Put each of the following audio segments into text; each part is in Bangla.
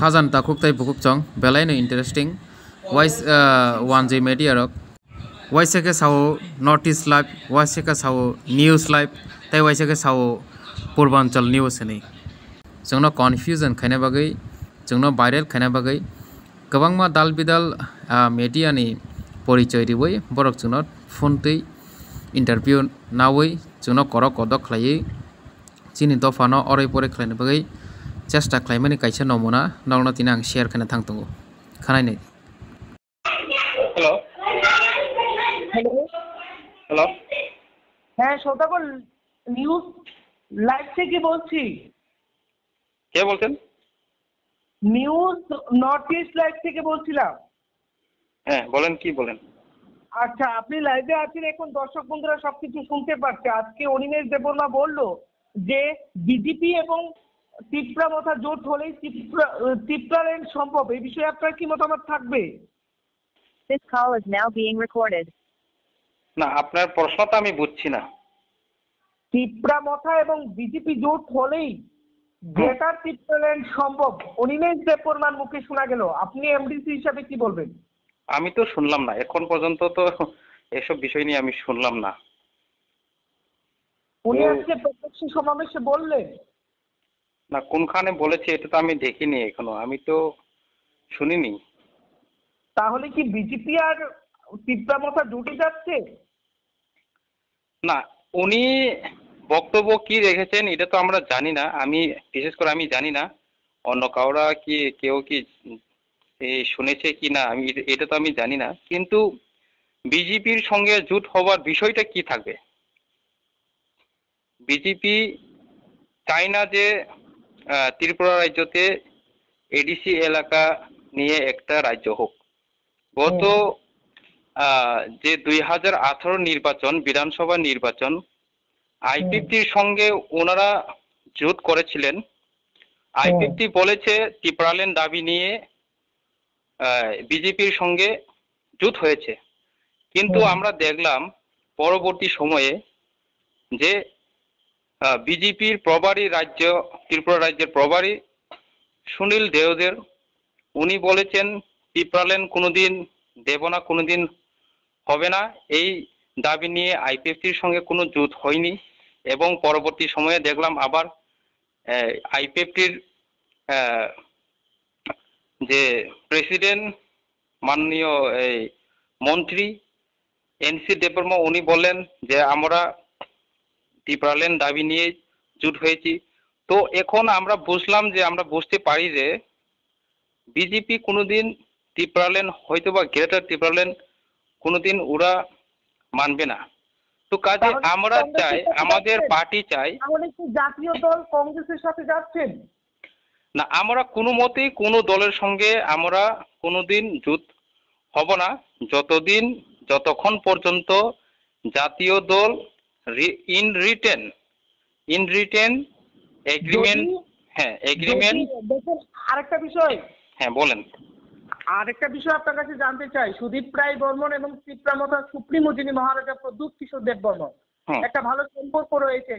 khazanta khuktai bukuk chong belai no interesting wise one j media rok wise ke sao notice live wise ke sao news live tai wise ke sao purbanchal news ni jongno confusion khaina bagai jongno viral khaina bagai kwbangma dal bidal media ni porichoy ribai borok jongno phone tei interview nawi jongno korok kodok khlai chini dofano orai pore khlaina bagai চেষ্টা খাইমানি কাইসা নমুনা নগন তিনি আং শেয়ার খানে থাকতঙ্গো খানাই নাই হ্যালো হ্যালো হ্যালো হ্যাঁ সদাগর নিউজ লাইভ থেকে বলছি। কে বলছেন? নিউজ নর্থ ইস্ট লাইভ থেকে বলছিলাম। হ্যাঁ বলেন, কি বলেন? আচ্ছা, আপনি লাইভে আছেন, এখন দর্শক বন্ধুরা সবকিছু শুনতে পাচ্ছে। আজকে অনিমেষ দেববর্মা বলল যে বিজেপি এবং ত্রিপুরা মথা জোট হলেই ত্রিপুরাল্যান্ড সম্ভব। এই বিষয়ে আপনার কি মতামত থাকবে? This call is now being recorded. না, আপনার প্রশ্নটা আমি বুঝছি না। ত্রিপুরা মথা এবং বিজেপি জোট হলেই গ্রেটার ত্রিপুরাল্যান্ড সম্ভব, অনিমেষ দেববর্মার মুখে শোনা গেল। আপনি এমডিসি হিসাবে কি বলবেন? আমি তো শুনলাম না, এখন পর্যন্ত তো এসব বিষয় নিয়ে আমি শুনলাম না। উনি আজকে প্রত্যক্ষ সমাবেশে বললেন না, কোনখানে বলেছে এটা তো আমি দেখিনি এখনো, আমি তো শুনিনি। তাহলে কি বিজেপি আর ত্রিপুরা মথা জুটে যাচ্ছে? না, উনি বক্তব্য কি রেখেছেন এটা তো আমরা জানি না। আমি বিশেষ করে আমি জানি না অন্য কাউরা কি কেউ কি শুনেছে কি না, আমি এটা তো আমি জানি না। কিন্তু বিজেপির সঙ্গে জোট হওয়ার বিষয়টা কি থাকবে? বিজেপি চায় না যে ত্রিপুরা রাজ্যতে এডিসি এলাকা নিয়ে একটা রাজ্য হোক। গত যে 2018 নির্বাচন, বিধানসভা নির্বাচন, আইপিএফটির সঙ্গে ওনারা জোট করেছিলেন। আইপিএফটি বলেছে ত্রিপুরাল্যান্ড দাবি নিয়ে বিজেপির সঙ্গে জোট হয়েছে, কিন্তু আমরা দেখলাম পরবর্তী সময়ে যে বিজেপির প্রভারী রাজ্য, ত্রিপুরা রাজ্যের প্রভারী সুনীল দেওদের, উনি বলেছেন ত্রিপুরাল্যান্ড কোনোদিন দেব না, কোনোদিন হবে না। এই দাবি নিয়ে আইপিএফটির সঙ্গে কোনো জোট হয়নি। এবং পরবর্তী সময়ে দেখলাম আবার আইপিএফটির যে প্রেসিডেন্ট, মাননীয় এই মন্ত্রী এনসি দেববর্মা, উনি বললেন যে আমরা ত্রিপুরাল্যান্ড দাবি নিয়ে জোট হয়েছি। তো এখন আমরা বুঝলাম যে, আমরা বুঝতে পারি যে বিজেপি কোনোদিন ত্রিপুরাল্যান্ড হয়তো বা গ্রেটার ত্রিপুরাল্যান্ড কোনোদিন ওরা মানবে না। তো কাজে আমরা চাই, আমাদের পার্টি চাই। তাহলে কি জাতীয় দল কংগ্রেসের সাথে যাচ্ছেন? না, আমরা কোনো মতেই কোনো দলের সঙ্গে আমরা কোনোদিন জোট হব না যতক্ষণ পর্যন্ত জাতীয় দল ইন রিটেন এগ্রিমেন্ট। হ্যাঁ, এগ্রিমেন্ট। দেখুন আরেকটা বিষয়, হ্যাঁ বলেন। আরেকটা বিষয় আপনার কাছে জানতে চাই। সুদীপ রায় বর্মন এবং ত্রিপুরা মথা সুপ্রিমো যিনি মহারাজা প্রদ্যুৎ কিশোর দেব বর্মন, একটা ভালো সম্পর্ক রয়েছে।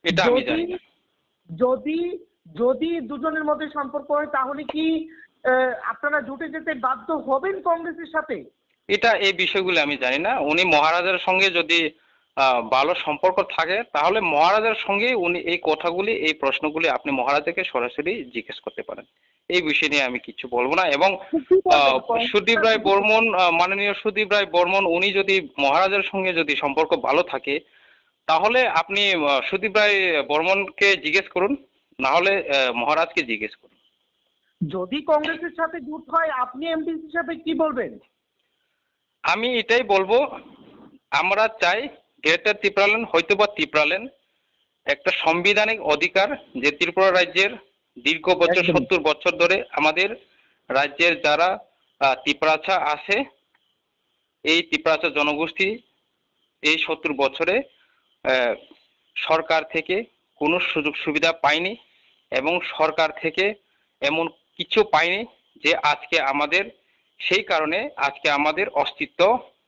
যদি দুজনের মধ্যে সম্পর্ক হয় তাহলে কি আপনারা জুটে যেতে বাধ্য হবেন কংগ্রেসের সাথে? এটা এই বিষয়গুলো আমি জানি না। উনি মহারাজার সঙ্গে যদি ভালো সম্পর্ক থাকে তাহলে মহারাজার সঙ্গে উনি এই কথাগুলি, এই প্রশ্নগুলি আপনি মহারাজাকে সরাসরি জিজ্ঞেস করতে পারেন। এই বিষয় নিয়ে আমি কিছু বলবো না। এবং সুদীপ রায় বর্মন, মাননীয় সুদীপ রায় বর্মন, উনি যদি মহারাজার সঙ্গে যদি সম্পর্ক ভালো থাকে তাহলে আপনি সুদীপ রায় বর্মনকে জিজ্ঞেস করুন, না হলে মহারাজকে জিজ্ঞেস করুন। যদি কংগ্রেসের সাথে জোট হয় আপনি এমডিসি হিসাবে কি বলবেন? আমি এটাই বলবো, আমরা চাই গ্রেটার ত্রিপুরাল্যান্ড, হয়তো বা ত্রিপুরাল্যান্ড একটা সাংবিধানিক অধিকার, যে ত্রিপুরা রাজ্যের দীর্ঘ বছর 70 বছর ধরে আমাদের রাজ্যের যারা ত্রিপুরাচা আছে, এই ত্রিপুরাচা জনগোষ্ঠী এই 70 বছরে সরকার থেকে কোনো সুযোগ সুবিধা পায়নি এবং সরকার থেকে এমন কিছু পায়নি যে আজকে আমাদের, সেই কারণে আজকে আমাদের অস্তিত্ব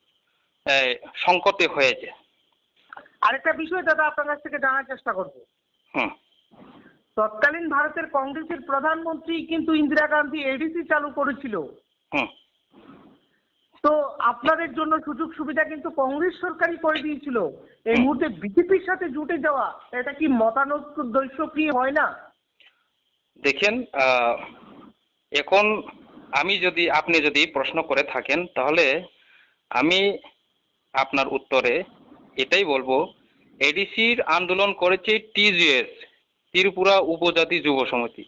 সংকটে হয়েছে। আরেকটা বিষয় দাদা আপনার কাছ থেকে জানার চেষ্টা করবো। তৎকালীন ভারতের কংগ্রেসের প্রধানমন্ত্রী কিন্তু ইন্দিরা গান্ধী এডিসি চালু করেছিল। হুম। তো আপনাদের জন্য সুযোগ সুবিধা কিন্তু কংগ্রেস সরকারই করে দিয়েছিল। এই মুহূর্তে বিজেপির সাথে জুটে যাওয়া এটা কি মতানৈক্য হয় না? দেখেন, এখন আপনি যদি প্রশ্ন করে থাকেন, তাহলে আমি আপনার উত্তরে এটাই বলবো, এডিসির আন্দোলন করেছে টিজিএস, ত্রিপুরা উপজাতি যুব সমিতি।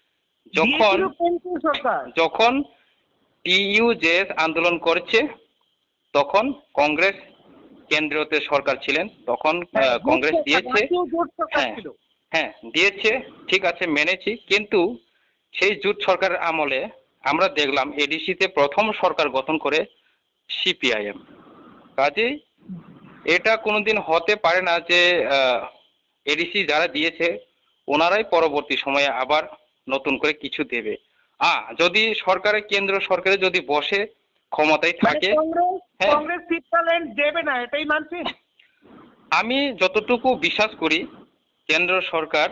যখন টিইউজেএস আন্দোলন করেছে তখন কংগ্রেস কেন্দ্রীয়তে সরকার ছিলেন, তখন কংগ্রেস দিয়েছে। হ্যাঁ দিয়েছে, ঠিক আছে, মেনেছি। কিন্তু সেই জোট সরকারের আমলে আমরা দেখলাম এডিসিতে প্রথম সরকার গঠন করে সিপিআইএম। কাজেই এটা কোনোদিন হতে পারে না যে এডিসি যারা দিয়েছে ওনারাই পরবর্তী সময়ে আবার নতুন করে কিছু দেবে। যদি কেন্দ্র সরকারে যদি বসে ক্ষমতায় থাকে, কংগ্রেস ত্রিপুরাল্যান্ড দেবে না, এটাই মানছেন? আমি যতটুকু বিশ্বাস করি, কেন্দ্র সরকার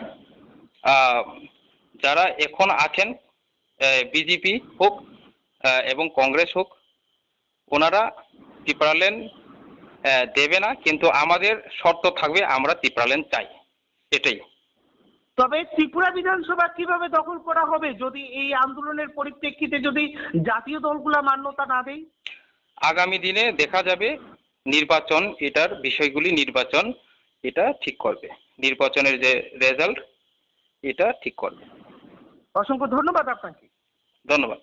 যারা এখন আছেন, বিজেপি হোক এবং কংগ্রেস হোক, ওনারা ত্রিপুরাল্যান্ড দেবে না। কিন্তু আমাদের শর্ত থাকবে, আমরা ত্রিপুরাল্যান্ড চাই, এটাই। তবে ত্রিপুরা বিধানসভা কিভাবে দখল করা হবে যদি এই আন্দোলনের পরিপ্রেক্ষিতে যদি জাতীয় দলগুলা মান্যতা না দেয়? আগামী দিনে দেখা যাবে। নির্বাচন, এটার বিষয়গুলি নির্বাচন এটা ঠিক করবে। নির্বাচনের যে রেজাল্ট এটা ঠিক করবে। অসংখ্য ধন্যবাদ আপনাকে। ধন্যবাদ।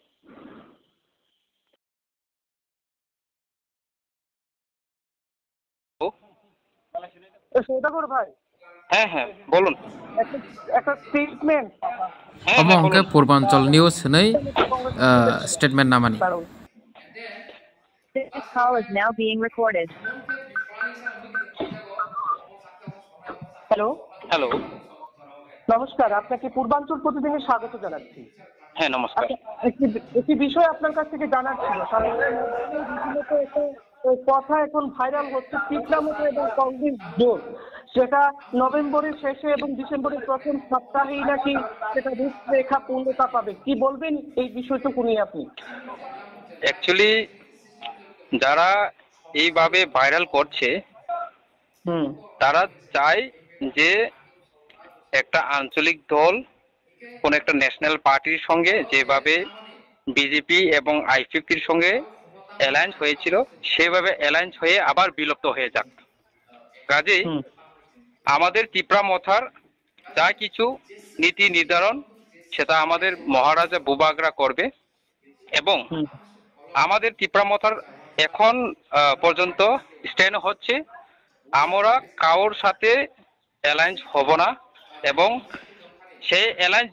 সৌদাগর ভাই। হ্যাঁ হ্যাঁ বলুন। একটা স্টেটমেন্ট অমঙ্কে পূর্বাঞ্চল নিউজ নেই স্টেটমেন্ট নামানি। This call is now being recorded. Hello. Hello, নমস্কার, আপনাকে পূর্বাঞ্চল প্রতিদিনে স্বাগত জানাচ্ছি। হ্যাঁ নমস্কার। একটি বিষয় আপনার কাছ থেকে জানার ছিল। কথা এখন ভাইরাল হচ্ছে ত্রিপুরা এবং কংগ্রেস জোট, সেটা নভেম্বরের শেষে এবং ডিসেম্বরের প্রথম সপ্তাহেই নাকি সেটা রূপরেখা পূর্ণতা পাবে। কি বলবেন এই বিষয়টুকু নিয়ে আপনি? অ্যাকচুয়ালি যারা এইভাবে ভাইরাল করছে তারা চায় যে একটা আঞ্চলিক দল কোন একটা ন্যাশনাল পার্টির সঙ্গে যেভাবে বিজেপি এবং আইপিপির সঙ্গে অ্যালায়েন্স হয়েছিল সেভাবে অ্যালায়েন্স হয়ে আবার বিলুপ্ত হয়ে যাক। কাজেই আমাদের ত্রিপুরা মথার যা কিছু নীতি নির্ধারণ সেটা আমাদের মহারাজা বুবাগরা করবে এবং আমাদের ত্রিপুরা মথার এখন পর্যন্ত স্ট্যান্ড হচ্ছে আমরা কারোর সাথে অ্যালায়েন্স হব না এবং সেই অ্যালায়েন্স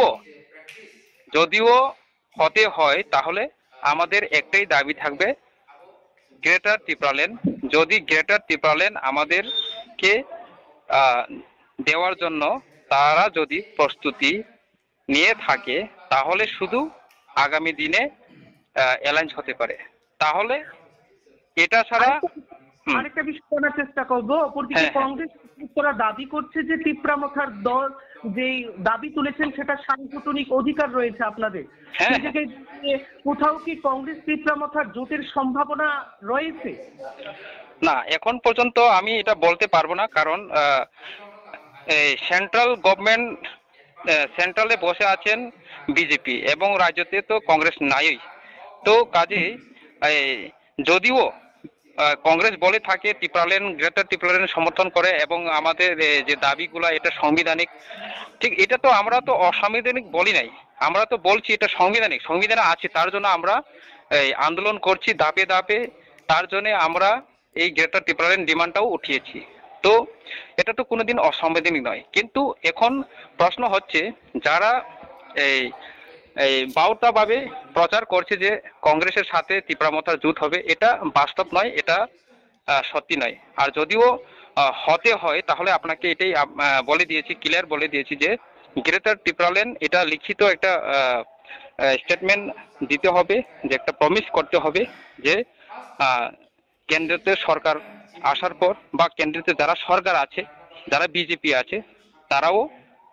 যদিও হতে হয় তাহলে আমাদের একটাই দাবি থাকবে, গ্রেটার ত্রিপুরাল্যান্ড। যদি গ্রেটার ত্রিপুরাল্যান্ড আমাদেরকে দেওয়ার জন্য তারা যদি প্রস্তুতি নিয়ে থাকে তাহলে শুধু আগামী দিনে অ্যালায়েন্স হতে পারে। তাহলে এটা ছাড়া আরেকটা বিষয় জানার চেষ্টা করবো। অপরদিকে কংগ্রেস দাবি করছে যে ত্রিপুরা মথার দল যেই দাবি তুলেছেন সেটা সাংগঠনিক অধিকার রয়েছে আপনাদের। কোথাও কি কংগ্রেস ত্রিপুরা মথার জোটের সম্ভাবনা রয়েছে? না, এখন পর্যন্ত আমি এটা বলতে পারবো না, কারণ সেন্ট্রাল গভর্নমেন্ট সেন্ট্রালে বসে আছেন বিজেপি এবং রাজ্যতে তো কংগ্রেস নাই। তো কাজে যদিও কংগ্রেস বলে থাকে ত্রিপুরাল্যান্ড গ্রেটার ত্রিপুরাল্যান্ড সমর্থন করে এবং আমাদের যে দাবিগুলা এটা সাংবিধানিক, ঠিক এটা তো আমরা তো অসাংবিধানিক বলি নাই, আমরা তো বলছি এটা সাংবিধানিক, সংবিধানে আছে, তার জন্য আমরা আন্দোলন করছি ধাপে ধাপে, তার জন্য আমরা এই গ্রেটার ত্রিপুরাল্যান্ড ডিমান্ডটাও উঠিয়েছি। তো এটা তো কোনোদিন অসাংবিধানিক নয়। কিন্তু এখন প্রশ্ন হচ্ছে যারা এই বাউটাভাবে প্রচার করছে যে কংগ্রেসের সাথে ত্রিপুরা মথার জোট হবে, এটা বাস্তব নয়, এটা সত্যি নয়। আর যদিও হতে হয় তাহলে আপনাকে এটাই বলে দিয়েছি, ক্লিয়ার বলে দিয়েছি যে গ্রেটার ত্রিপুরাল্যান্ড এটা লিখিত একটা স্টেটমেন্ট দিতে হবে, যে একটা প্রমিস করতে হবে যে কেন্দ্রতে সরকার আসার পর বা কেন্দ্রতে যারা সরকার আছে, যারা বিজেপি আছে, তারাও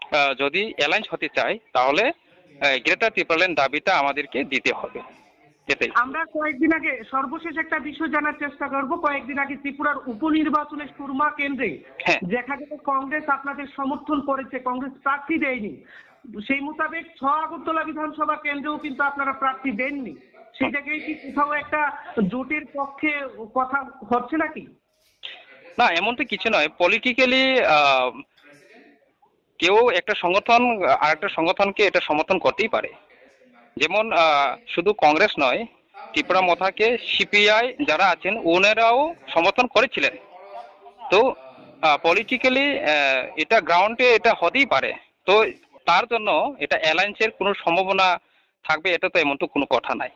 যদি অ্যালায়েন্স হতে চায় তাহলে গ্রেটার ত্রিপুরাল্যান্ড দাবিটা আমাদেরকে দিতে হবে। এটাই। আমরা কয়েকদিন আগে সর্বশেষ একটা বিষয় জানার চেষ্টা করব। কয়েকদিন আগে ত্রিপুরার উপনির্বাচনে সুরমা কেন্দ্রে যেখানে কংগ্রেস আপনাদের সমর্থন করেছে, কংগ্রেস প্রার্থী দেয়নি, সেই মোতাবেক 6 আগরতলা বিধানসভা কেন্দ্রেও কিন্তু আপনারা প্রার্থী দেননি। সেই জায়গায় কি কোথাও একটা জোটের পক্ষে কথা হচ্ছে নাকি? না, এমন তো কিছু নয়। পলিটিক্যালি কেউ একটা সংগঠন আর একটা সংগঠনকে এটা সমর্থন করতেই পারে। যেমন শুধু কংগ্রেস নয়, ত্রিপুরা মথাকে সিপিআই যারা আছেন ওনারাও সমর্থন করেছিলেন। তো পলিটিক্যালি এটা গ্রাউন্ডে এটা হতেই পারে। তো তার জন্য এটা অ্যালায়েন্সের কোনো সম্ভাবনা থাকবে এটা তো এমন তো কোনো কথা নাই।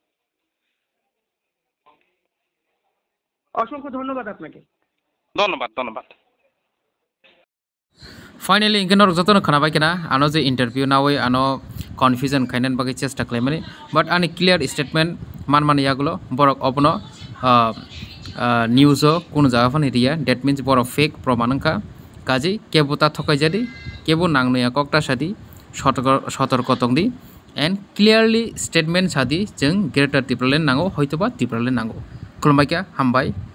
অসংখ্য ধন্যবাদ আপনাকে। ধন্যবাদ, ধন্যবাদ। फाइनली इनके जतन खोनाबाय केना आनो जे इंटरव्यू नावै आनो कन्फ्यूजन खायनान बागै चेष्टा खालामनानै बाट आनि क्लियर स्टेटमेंट मान यागुलो बरक अपनो न्यूज़ो कोनो जागाफोरनि रिया डेट मीन्स बरक फेक प्रमाण अंका काजै केबुता थकायजादि केबु नांनोया कक्टा सादि सतर्क तंगदि एंड क्लियरली स्टेटमेंट सादि जों ग्रेटर त्रिपुराल्যান্ড नांगौ हयतोबा त्रिपुराल्যান্ড नांगौ खुलुमबाय हामबाय।